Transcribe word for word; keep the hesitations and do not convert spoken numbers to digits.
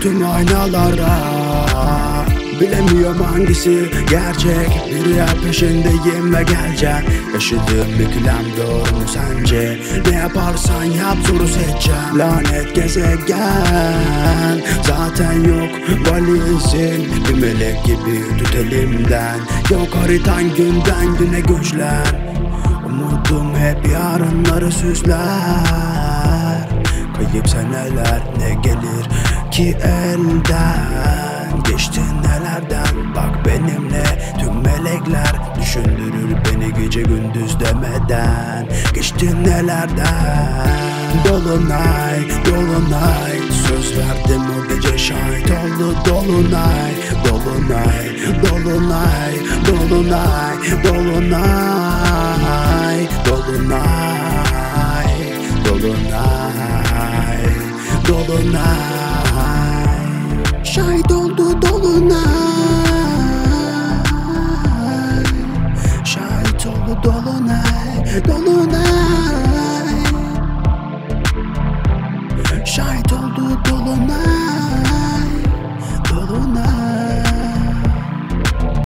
Baktım aynalara, bilemiyorum hangisi gerçek. Bir rüya peşindeyim ve gelecek. Yaşadığım ikilem doğru mu sence? Ne yaparsan yap zoru seçeceğim. Lanet gezegen, zaten yok valizin. Bir melek gibi tut elimden. Yok haritan günden güne güçlen. Umudum hep yarınları süsler. Kayıp seneler ne gelir ki elden? Geçtin nelerden bak benimle. Tüm melekler düşündürür beni gece gündüz demeden. Geçtin nelerden? Dolunay, dolunay, söz verdim o gece şahit oldu. Dolunay, dolunay, dolunay, dolunay, dolunay, dolunay, dolunay, dolunay, şahit oldu dolunay, şahit oldu dolunay, dolunay, şahit oldu dolunay.